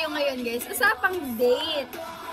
tayo ngayon, guys? Usapang date.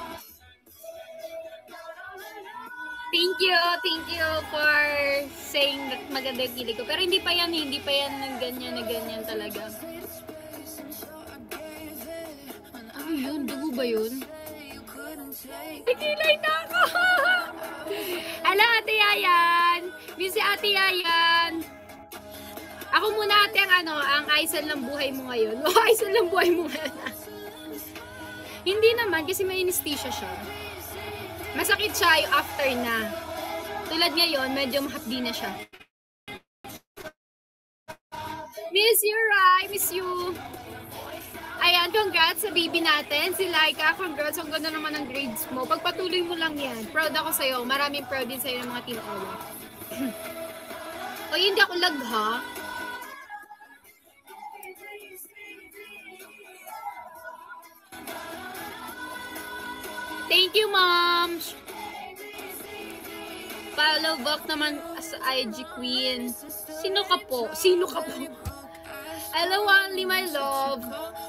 Thank you for saying that maganda yung kilay ko. Pero hindi pa yan ng ganyan talaga. Ano yun? Dugo ba yun? Kilay na ako! Hello, Ate Yayan! Miss si Ate Yayan! Ako muna ate ang aisal ng buhay mo ngayon. O, aisal ng buhay mo ngayon. Hindi naman, kasi may anesthesia siya. Masakit siya yung after na. Tulad ngayon, medyo mahapdi na siya. Miss you, Rai. Miss you. Ayan, congrats sa baby natin. Si Laika, congrats. Ang ganda naman ng grades mo. Pagpatuloy mo lang yan. Proud ako sa'yo. Maraming proud din sa'yo ng mga Team Ola. O, hindi ako lag, ha? Thank you, Mom! Follow back naman sa IG Queen. Sino ka po? Hello, only my love.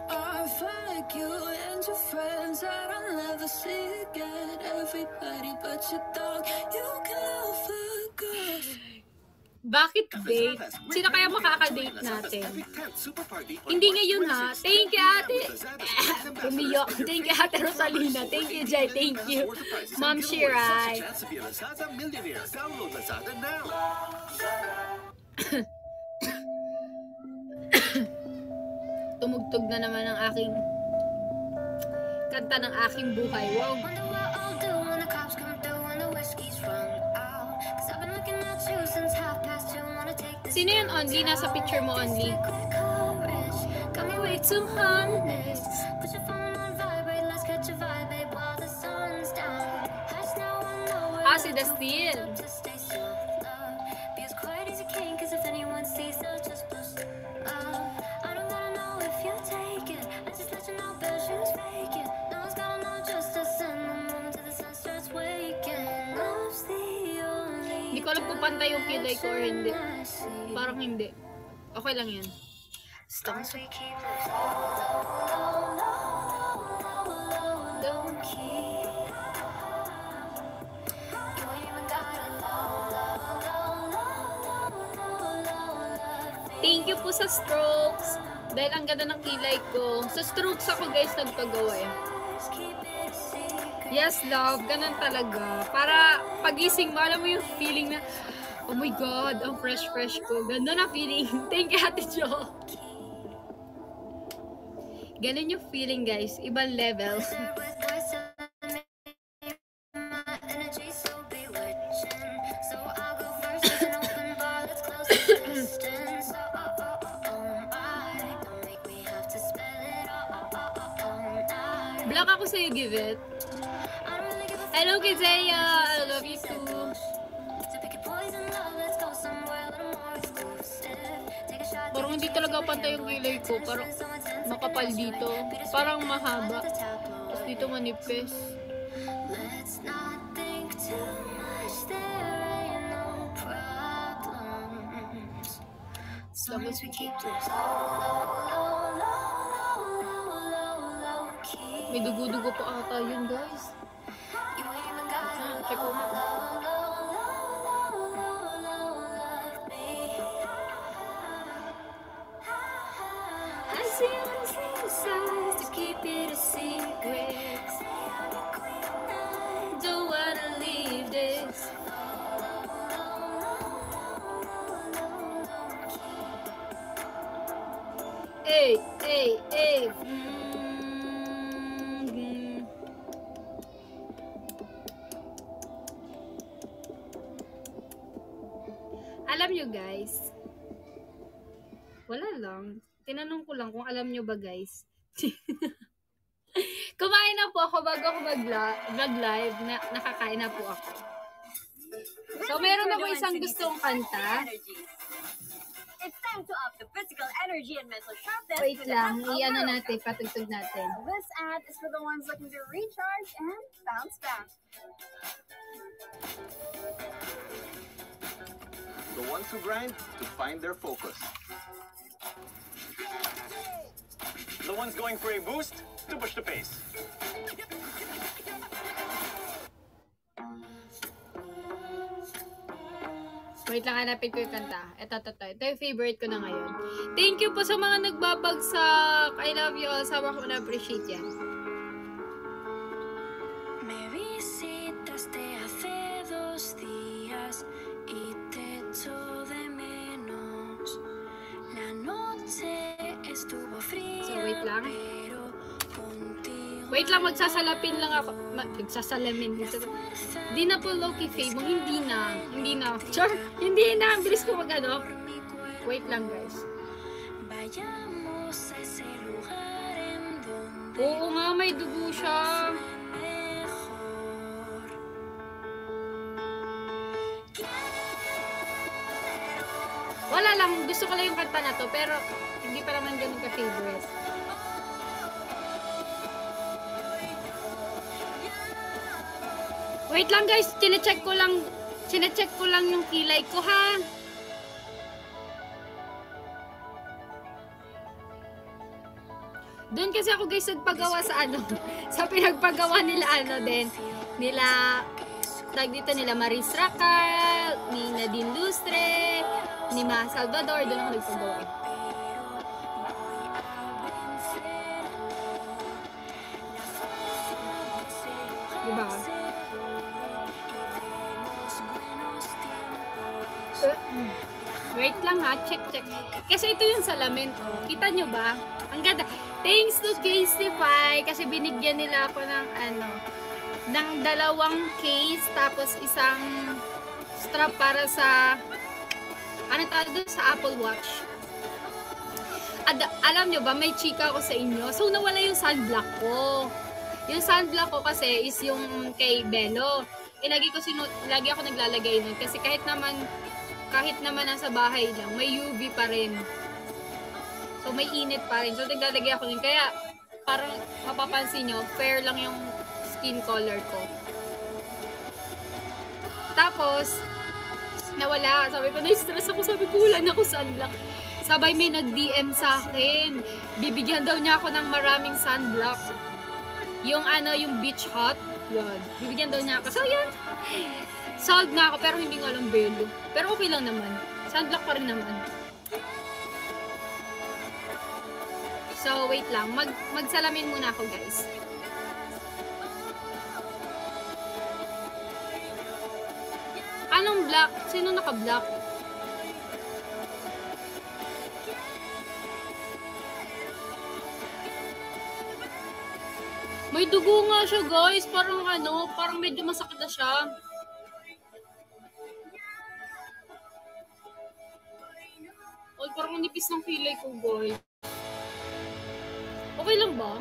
Bakit date? Sino kaya makaka-date natin? Hindi ngayon ha. Thank you, ate. Umiyak. Thank you, ate Rosalina. Thank you, Jai. Thank you. Ma'am Shirai. Tumugtog na naman ang aking kanta ng aking buhay. Wow. Sino yun, Only? Nasa picture mo, Only. Ah, si Dustin. Hindi ko alam kung pantay yung kilay ko or hindi. Parang hindi. Okay lang yan. Stop. Thank you po sa strokes. Dahil ang ganda ng kilay ko. Sa strokes ako guys nagpagawa eh. Yes, love. Ganun talaga. Para pagising mo, alam mo yung feeling na, oh my God, ang fresh ko. Ganda na feeling. Thank you, Ate Jo. Ganun yung feeling, guys. Ibang level. Black ako sa'yo, give it. Hello, Kizaya. I love you too. Parang hindi talaga pantay yung kilay ko. Parang makapal dito. Parang mahaba. Tapos dito manipis. Tapos may dugo-dugo pa ata yun, guys. Check ko. I see signs to keep it a secret. Don't wanna leave this. Hey. Alam nyo guys, wala lang. Tinanong ko lang kung alam nyo ba guys. Kumain na po ako bago ako mag-vlog live. Nakakain na po ako. So meron ako isang gustong kanta. It's time to up the physical energy and mental sharpness. Wait lang, i-ano natin, patugtog natin. This ad is for the ones looking to recharge and bounce back. The ones who grind to find their focus. The ones going for a boost to push the pace. Wait lang, hanapin ko yung kanta. Ito yung favorite ko na ngayon. Thank you po sa mga nagbabagsak. I love you all. Sama ko na-appreciate yan. Me visitaste hace 2 días y te echo de menos. La noche estuvo fría, So, wait lang. pero contigo Wait lang, magsasalapin lang ako. Magsasalamin. Hindi na po low-key fave mo. Hindi na. Char, hindi na. Ang bilis ko mag-ano. Wait lang, guys. vayamos a ese lugar en donde Oo nga, may dugo siya. mejor. Wala lang. Gusto ko lang yung kanta na to. Pero, hindi pa naman ganun ka-favorite. Wait lang, guys. Chinecheck ko lang yung kilay ko, ha. Doon kasi ako, guys, nagpagawa sa ano. Sa pinagpagawa nila, nila Maris Racal, ni Nadine Lustre, ni Ma Salvador. Doon ako nagpagawa. Diba? Wait lang ha, check. Kasi ito yung salamin. Oh. Kita nyo ba? Ang ganda. Thanks to Casetify kasi binigyan nila ako ng ng 2 case tapos isang strap para sa sa Apple Watch. Alam nyo ba, may chika ako sa inyo. So nawala yung sunblock ko. Yung sunblock ko kasi is yung kay Bello. Lagi ako naglalagay nun kasi kahit naman nasa bahay lang, may UV pa rin. So, may init pa rin. So, naglalagay ako nun. Kaya, parang mapapansin nyo, fair lang yung skin color ko. Tapos, nawala. Sabi ko, na-stress ako. Sabi ko, wala na ako sunblock. Sabay may nag-DM sa akin. Bibigyan daw niya ako ng maraming sunblock. Yung yung beach hot. Yun. Bibigyan daw niya ako. So, yun. Solved na ako, pero hindi ko alam Bello. Pero okay lang naman. Sunblock pa rin naman. So, wait lang. Magsalamin muna ako, guys. Anong black? Sino naka-black? May dugo nga siya, guys. Parang medyo masakit na siya. Oh, parang nipis ng kilay ko, guys. Okay lang ba?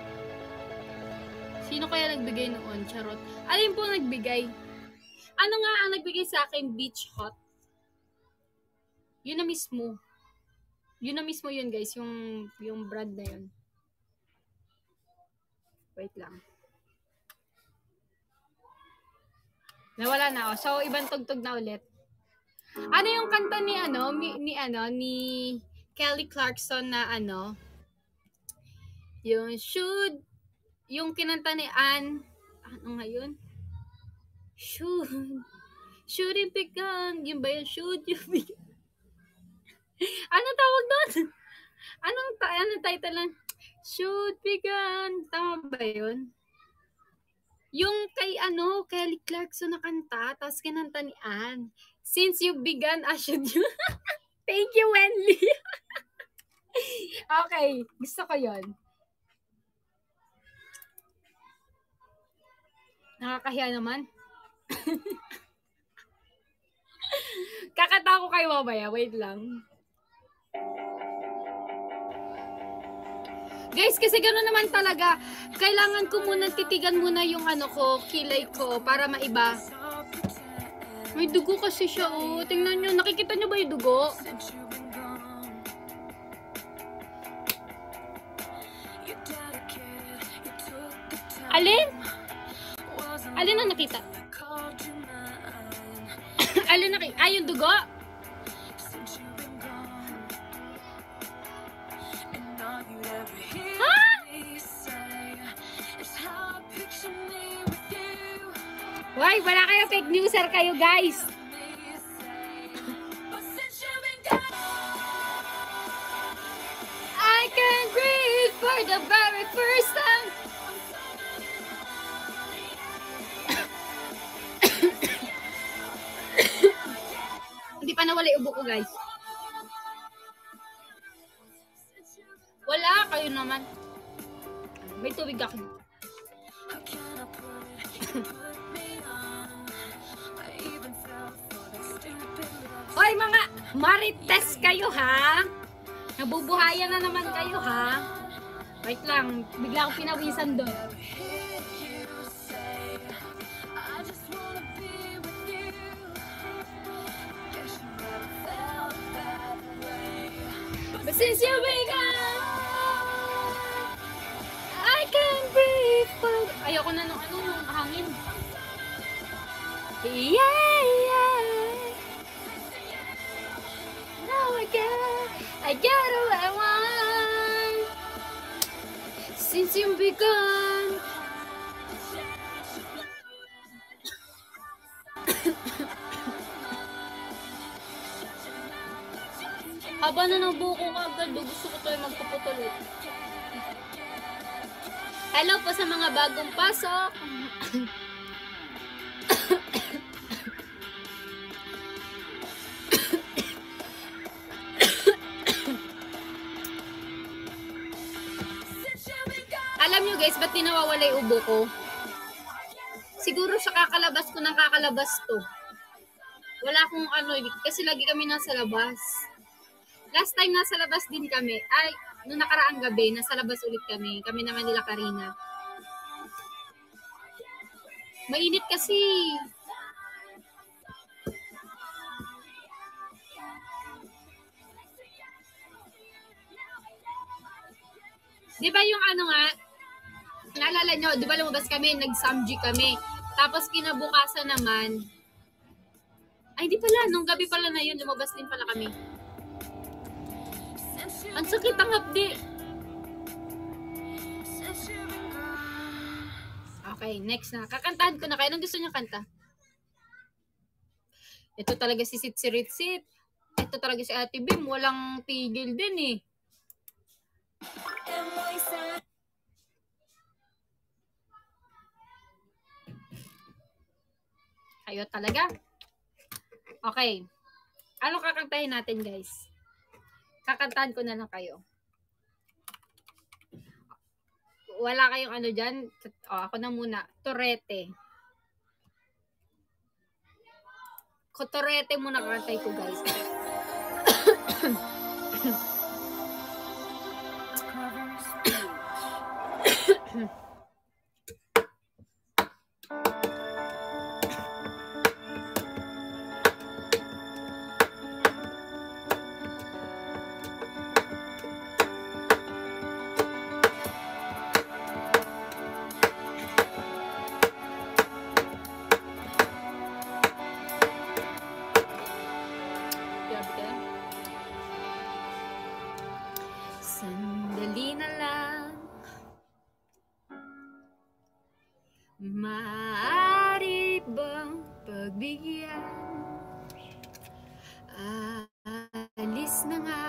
Sino kaya nagbigay noon? Charot. Alin po nagbigay? Ano nga ang nagbigay sa akin? Beach Hot. Yun na mismo. Yun, guys. Yung brand na yun. Wait lang. Nawala na ako. So, ibang tugtog na ulit. Ano yung kanta ni Kelly Clarkson na yung kinanta ni Anne, ano nga yun? Should it begun? Yun ba yun? Should you be? Ano tawag doon? Anong title lang? Should begun. Tama ba yun? Yung kay Kelly Clarkson na kanta, tapos kinanta ni Anne. Since you began, I should you. Thank you, Wendy. Okay, gusto ko yun. Nakakahiya naman. Kakata ko kayo mamaya. Wait lang. Guys, kasi gano'n naman talaga. Kailangan ko muna titigan muna yung kilay ko para maiba. May dugo kasi siya, oh. Tingnan nyo. Nakikita nyo ba yung dugo? Alin? Alin ang nakita? Alin nakita? Ay, yung dugo? Ha? Hoy, wala kayo, fake newser kayo, guys. I can breathe for the very first time. Hindi pa nawala yung ubo ko, guys. Wala, kayo naman. May tubig ako. Hoy, mga marites kayo, ha? Nabubuhayan na naman kayo, ha? Wait lang, bigla akong pinawisan doon. But since you began, I can breathe. Ayoko na nung nung hangin. Yeah, yeah. Now I get what I want. Since you begun. Haba na ng buko ko agad, gusto ko tayo magpaputol. Hello po sa mga bagong pasok. Alam nyo guys, ba't di nawawala yung ubo ko? Siguro sa kakalabas ko ng kakalabas to. Wala akong kasi lagi kami nasa labas. Last time nasa labas din kami. Ay, noong nakaraang gabi, nasa labas ulit kami. Kami naman nila Karina. Mainit kasi. Di ba yung naalala nyo, di ba lumabas kami, nag-samji kami. Tapos kinabukasan naman, ay di pala, nung gabi pala na yun, lumabas din pala kami. Ang sakit ang hapdi. Okay, next na. Kakantahan ko na kayo. Anong gusto niyo kanta? Ito talaga si Sit. Ito talaga si Ate Bim. Walang tigil din eh. Kayo talaga. Okay. Ano kakantahin natin, guys? Kakantahan ko na lang kayo. Wala kayong dyan? Ako na muna. Torete. Torete muna kakantay ko, guys. Sandali na lang, maaari bang pagbigyan? Alis na nga,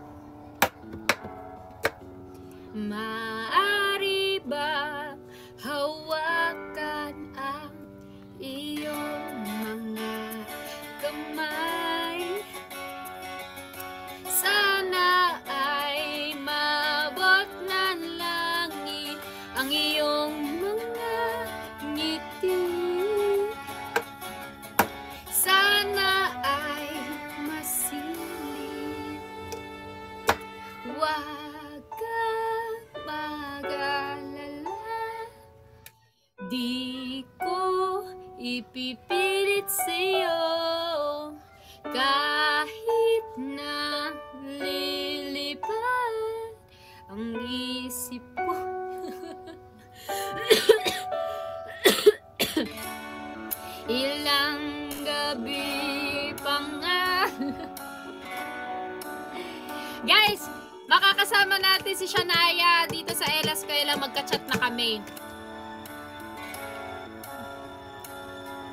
maaari ba hawakan ang iyong mga kamay? Sana ay mabot ng langit ang iyong mga ngiti. Sana ay masilip. Huwag kang mag-alala. Di ko ipipilit sa'yo kahit na lilipad ang isip ko. Ilang gabi pa nga. Guys, makakasama natin si Shania dito sa Elas Kailan magka-chat na kami.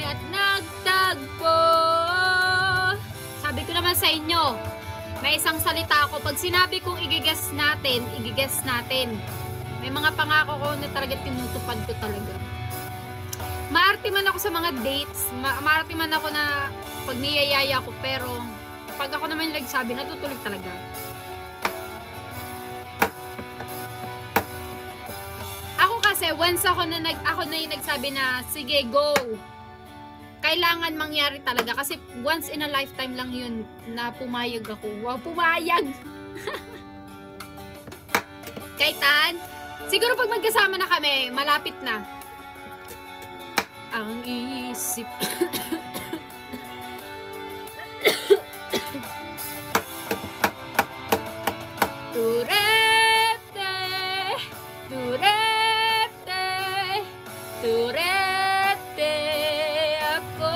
at nagtagpo. Sabi ko naman sa inyo, may isang salita ako. Pag sinabi kong igigas natin, igigas natin. May mga pangako ko na talaga tinutupad ko talaga. Maarte man ako sa mga dates. Maarte man ako na pag niyayaya ko. Pero pag ako naman yung nagsabi, natutulog talaga. Ako kasi, once ako na yung nagsabi na, sige, go. Kailangan mangyari talaga kasi once in a lifetime lang yun na pumayag ako. Wow, pumayag! Kaitan, siguro pag magkasama na kami, malapit na. Ang isip. Turete, turete, turete ako.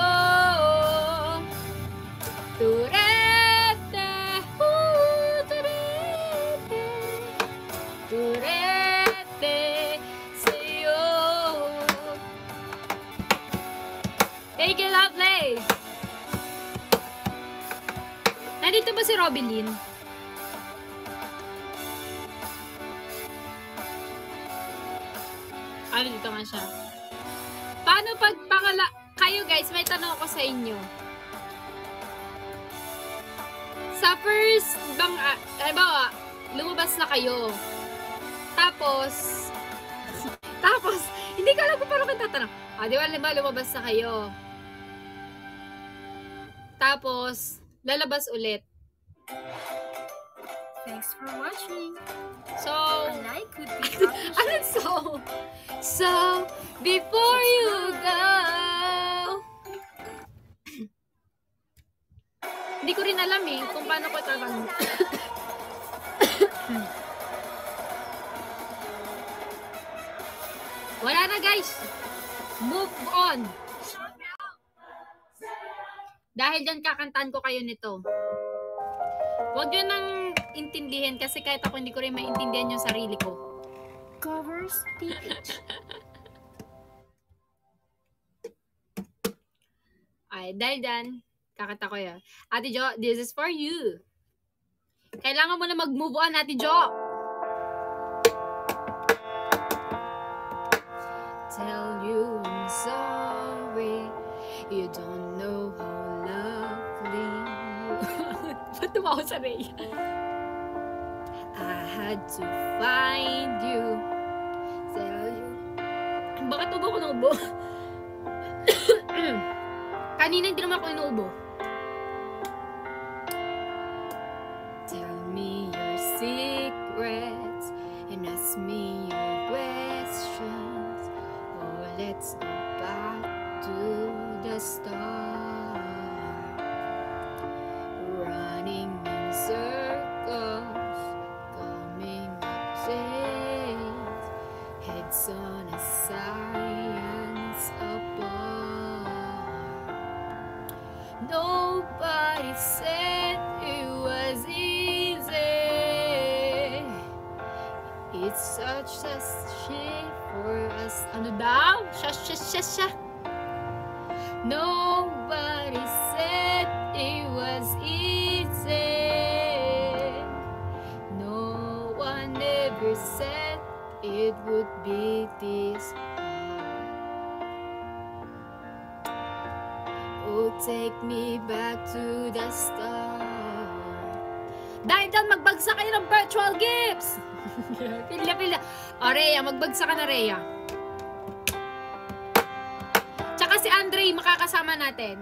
Turete, turete, turete sa'yo. Take it, lovely. Nandito ba si Robin Lynn? Ano dito nga siya? Paano pag kayo guys, may tanong ako sa inyo. Sa first halimbawa, lumabas na kayo. Tapos, hindi ko alam kung paano kang tatanong. Di ba, lumabas na kayo. Tapos, lalabas ulit. Thanks for watching. So, A like would be appreciated. So, before you go. Hindi ko rin alam kung paano ko tatanong. Wala na guys. Move on. Dahil dyan kakantaan ko kayo nito. Huwag nyo nang intindihin kasi kahit ako hindi ko rin maintindihan yung sarili ko. Covers PH. Ay, dahil dyan, kakanta ko yan. Ate Jo, this is for you. Kailangan mo na mag-move on, Ate Jo. Tell you I'm sorry. You don't know how lovely you are. Ba't tumawa sa Rhea? I had to find you. Tell you. Bakit ubo ko ng ubo? Kanina hindi naman ako inuubo. Tell me your secrets and ask me your questions. Oh, let's go back to the start. Running in circles, coming up days, heads on a science apart. Nobody said it was easy. It's such a shame for us. Ano daw? Sha. Nobody said it was easy. No one ever said it would be this hard. Oh, take me back to the start. Dahil dyan, magbagsak kayo ng virtual gifts! Pila. O, Rhea, magbagsak ka na, Rhea. Tsaka si Andre, makakasama natin.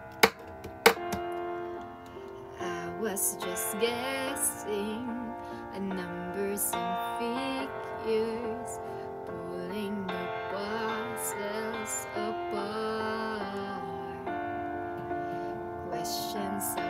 I was just guessing at numbers and figures, pulling the puzzles apart. Questions